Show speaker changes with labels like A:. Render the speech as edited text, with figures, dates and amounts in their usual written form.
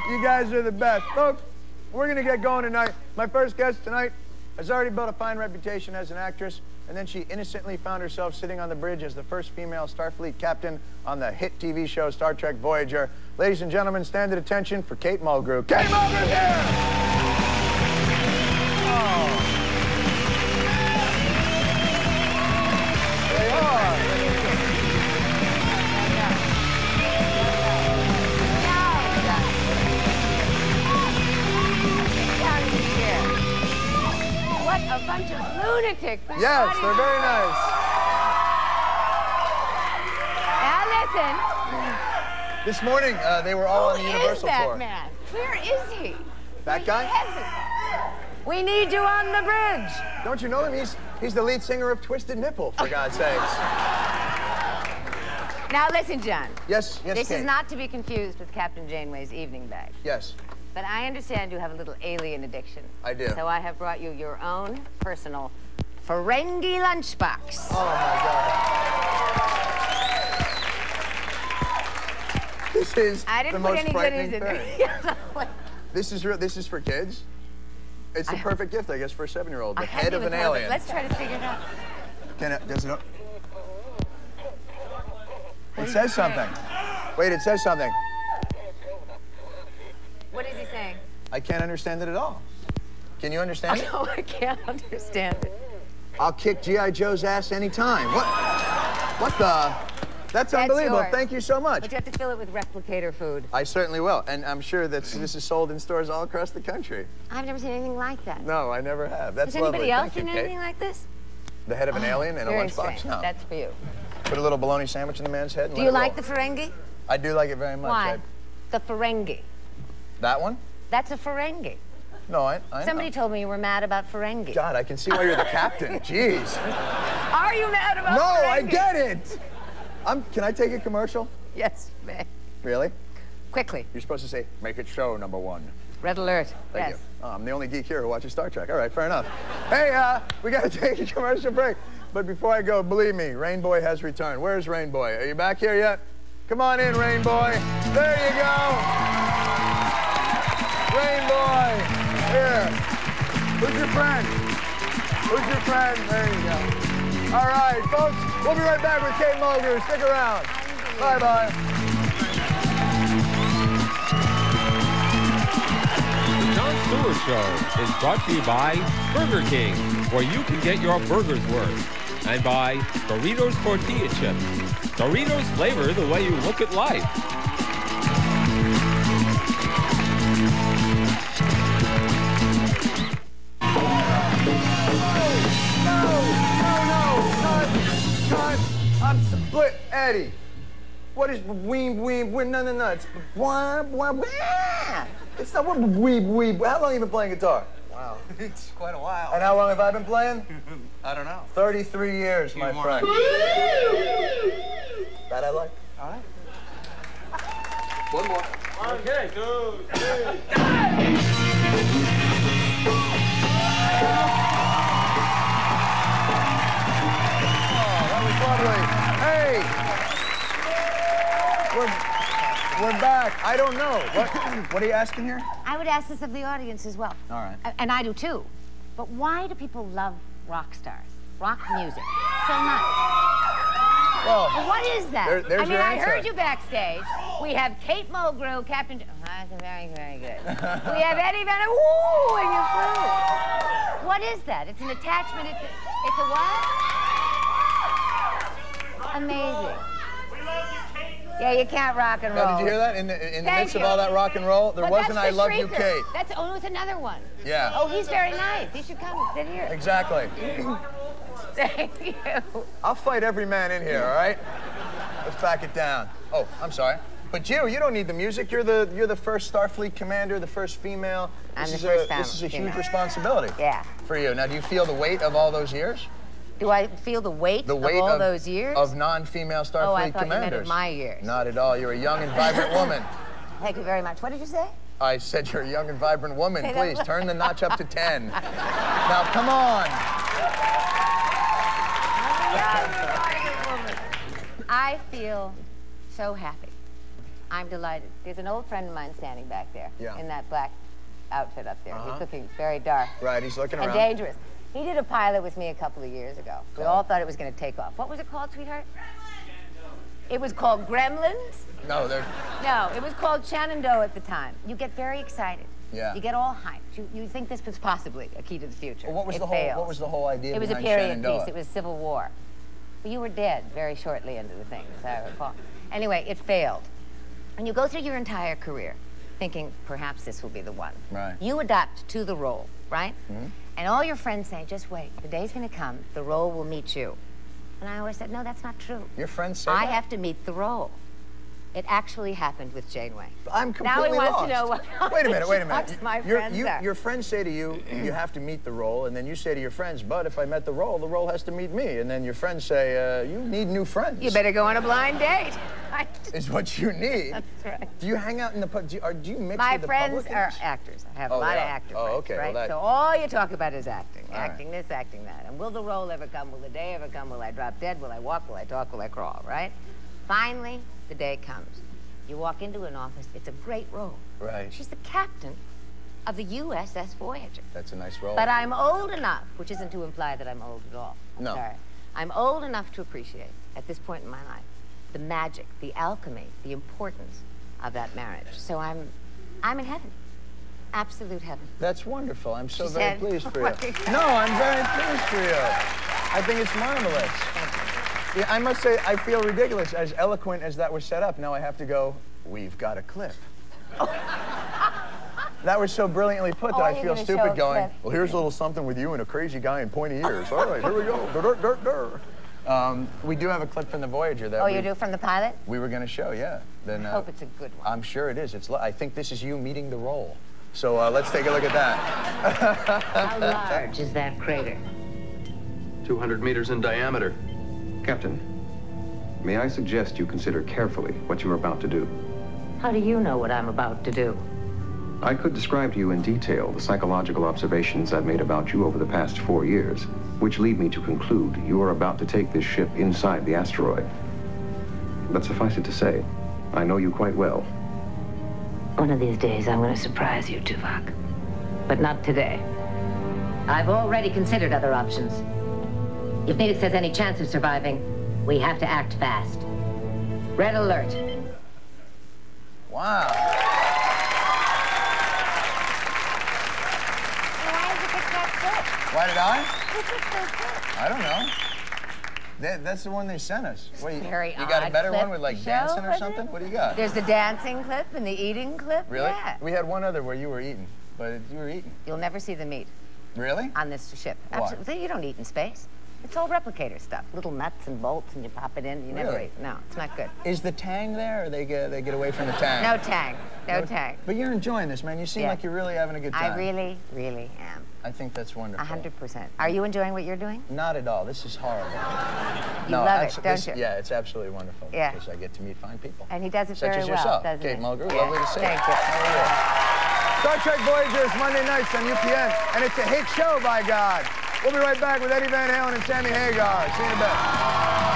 A: You guys are the best. Folks, we're going to get going tonight. My first guest tonight has already built a fine reputation as an actress, and then she innocently found herself sitting on the bridge as the first female Starfleet captain on the hit TV show Star Trek Voyager. Ladies and gentlemen, stand at attention for Kate Mulgrew. Kate Mulgrew here! Oh. They are.
B: What a bunch of lunatics.
A: Yes, they're very nice.
B: Now listen.
A: This morning, they were all on the Universal
B: tour.
A: tour.
B: Who is that man? Where is he?
A: That guy?
B: We need you on the bridge.
A: Don't you know him? He's the lead singer of Twisted Nipple, for God's sakes.
B: Now listen, John.
A: Yes, yes,
B: This
A: Kate.
B: is not to be confused with Captain Janeway's evening bag.
A: Yes.
B: But I understand you have a little alien addiction. I do. So I have brought you your own personal Ferengi lunchbox.
A: Oh, my God. This is the most frightening thing. This is for kids? It's the perfect gift, I guess, for a 7-year-old. The head of an alien.
B: Let's try to figure it out.
A: Does it... It says something. Wait, it says something.
B: What is he saying?
A: I can't understand it at all. Can you understand it?
B: No, I can't understand it.
A: I'll kick G.I. Joe's ass anytime. What the? That's unbelievable.
B: Yours.
A: Thank you so much.
B: But you have to fill it with replicator food.
A: I certainly will. And I'm sure that this is sold in stores all across the country.
B: I've never seen anything like that.
A: No, I never have. That's lovely.
B: Has anybody else
A: Thank
B: seen
A: you,
B: anything like this?
A: The head of an alien in a lunchbox?
B: Strange.
A: No.
B: That's for you.
A: Put a little bologna sandwich in the man's head and
B: Do you like the Ferengi?
A: I do like it very much.
B: Why? The Ferengi.
A: That one?
B: That's a Ferengi.
A: No, I
B: Somebody told me you were mad about Ferengi.
A: God, I can see why you're the captain. Jeez.
B: Are you mad about
A: Ferengi? No,
B: I
A: get it. Can I take a commercial?
B: Yes, you may.
A: Really?
B: Quickly.
A: You're supposed to say, make it show, #1.
B: Red alert.
A: Thank you. Oh, I'm the only geek here who watches Star Trek. All right, fair enough. Hey, we got to take a commercial break. But before I go, believe me, Rainboy has returned. Where's Rainboy? Are you back here yet? Come on in, Rainboy. There you go. Rainboy. Here. Who's your friend? Who's your friend? There you go. All right, folks, we'll be right back with Kate Mulgrew. Stick around. Bye-bye.
C: The Jon Stewart Show is brought to you by Burger King, where you can get your burger's worth, and by Doritos Tortilla Chips. Doritos flavor the way you look at life.
A: I'm split, Eddie. What is weeb? No. It's blah. It's not what weeb. How long have you been playing guitar?
D: Wow, it's quite a while.
A: And how long have I been playing?
D: I don't know.
A: 33 years, my friend. That I like.
D: All right. One more.
A: Okay. 2, 3. Lovely. Hey, we're back. I don't know. What are you asking here?
B: I would ask this of the audience as well.
A: All right.
B: And I do too. But why do people love rock stars, rock music, so much?
A: Well,
B: what is that?
A: There's your
B: I
A: answer.
B: heard you backstage. We have Kate Mulgrew, Captain. Oh, that's very, very good. We have Eddie Bennett. Woo! And you flew. What is that? It's an attachment. It's a what? Amazing. Yeah, you can't rock and roll.
A: Now, did you hear that? In the midst of all that rock and roll, there wasn't I Love You, Kate.
B: It's another one.
A: Yeah.
B: Oh, he's very nice. He should come and sit here.
A: Exactly.
B: Thank you.
A: I'll fight every man in here, all right? Let's back it down. Oh, I'm sorry. But you don't need the music. You're the first Starfleet commander, the first female.
B: I'm the first female.
A: This is a huge responsibility.
B: Yeah.
A: For you. Now, do you feel the weight of all those years?
B: Do I feel the weight of all those years?
A: Of non-female Starfleet commanders.
B: Oh, I thought you meant of my years.
A: Not at all. You're a young and vibrant woman.
B: Thank you very much. What did you say?
A: I said you're a young and vibrant woman. Please, turn the notch up to 10. Now, come on.
B: I feel so happy. I'm delighted. There's an old friend of mine standing back there in that black outfit up there. He's looking very dark.
A: Right, he's looking around.
B: And dangerous. He did a pilot with me a couple of years ago. We all thought it was going to take off. What was it called, sweetheart? It was called Gremlins?
A: No,
B: No, it was called Shenandoah at the time. You get very excited.
A: Yeah.
B: You get all hyped. You think this was possibly a key to the future.
A: Well, what was the whole idea?
B: It was a
A: behind
B: period
A: Shenandoah?
B: piece. It was Civil War. But you were dead very shortly into the thing, as I recall. Anyway, it failed. And you go through your entire career thinking, perhaps this will be the one.
A: Right.
B: You adapt to the role, right?
A: Mm-hmm.
B: And all your friends say, just wait, the day's going to come, the role will meet you. And I always said, no, that's not true.
A: Your friends say
B: I
A: that?
B: have to meet the role. It actually happened with Janeway.
A: I'm completely
B: Now he wants to know
A: lost.
B: what
A: Wait a minute.
B: my friends are.
A: Your friends say to you, you have to meet the role, and then you say to your friends, but if I met the role has to meet me. And then your friends say, you need new friends.
B: You better go on a blind date.
A: Is what you need.
B: That's right.
A: Do you hang out in the pub? Do you mix
B: My
A: with the
B: friends
A: publicans?
B: are actors. I have a lot of actor friends,
A: okay.
B: right?
A: Well,
B: so all you talk about is acting.
A: All
B: Acting this, acting that. And will the role ever come? Will the day ever come? Will I drop dead? Will I walk? Will I talk? Will I crawl, right? Finally, the day comes. You walk into an office, it's a great role.
A: Right.
B: She's the captain of the USS Voyager.
A: That's a nice role.
B: But I'm old enough, which isn't to imply that I'm old at all. I'm
A: No.
B: sorry. I'm old enough to appreciate, at this point in my life, the magic, the alchemy, the importance of that marriage. So I'm in heaven. Absolute heaven.
A: That's wonderful. I'm so
B: She
A: very
B: said,
A: pleased for
B: "What
A: you.
B: is that?"
A: No, I'm very pleased for you. I think it's marvelous. Yeah, I must say, I feel ridiculous. As eloquent as that was set up, now I have to go, we've got a clip. That was so brilliantly put that I feel stupid going, well, here's a little something with you and a crazy guy in pointy ears. All right, here we go. We do have a clip from the Voyager that
B: you do from the pilot?
A: we were going to show, yeah. Then,
B: I hope it's a good one.
A: I'm sure it is. I think this is you meeting the role. So let's take a look at that.
B: How large is that crater?
E: 200 meters in diameter.
F: Captain, may I suggest you consider carefully what you are about to do?
B: How do you know what I'm about to do?
F: I could describe to you in detail the psychological observations I've made about you over the past 4 years, which lead me to conclude you are about to take this ship inside the asteroid. But suffice it to say, I know you quite well.
B: One of these days, I'm going to surprise you, Tuvok. But not today. I've already considered other options. If Phoenix has any chance of surviving, we have to act fast. Red alert.
A: Wow.
B: Why did you pick that
A: Why did I?
B: clip? Who picked those clips?
A: I don't know. That's the one they sent us. Wait,
B: Very
A: you got a
B: odd
A: better
B: clip
A: one with like
B: to
A: dancing
B: show,
A: or
B: was
A: something?
B: it?
A: What do you got?
B: There's the dancing clip and the eating clip.
A: Really?
B: Yeah.
A: We had one other where you were eating, but you were eating.
B: You'll never see the meat
A: Really?
B: on this ship.
A: Why?
B: Absolutely. You don't eat in space. It's all replicator stuff. Little nuts and bolts, and you pop it in. And you never
A: Really?
B: eat. No, it's not good.
A: Is the tang there, or they get away from the tang?
B: No tang. No tang.
A: But you're enjoying this, man. You seem
B: Yeah.
A: like you're really having a good time.
B: I really, really am.
A: I think that's wonderful.
B: 100%. Are you enjoying what you're doing?
A: Not at all. This is horrible.
B: You love it, don't you?
A: Yeah, it's absolutely wonderful.
B: Yeah.
A: Because I get to meet fine people.
B: And he does it
A: Such
B: very
A: as
B: well,
A: yourself,
B: doesn't
A: Kate
B: he?
A: Mulgrew.
B: Yeah.
A: Lovely to see you.
B: Thank you.
A: How are you? Star Trek Voyager is Monday nights on UPN, and it's a hit show, by God. We'll be right back with Eddie Van Halen and Sammy Hagar. See you in a bit.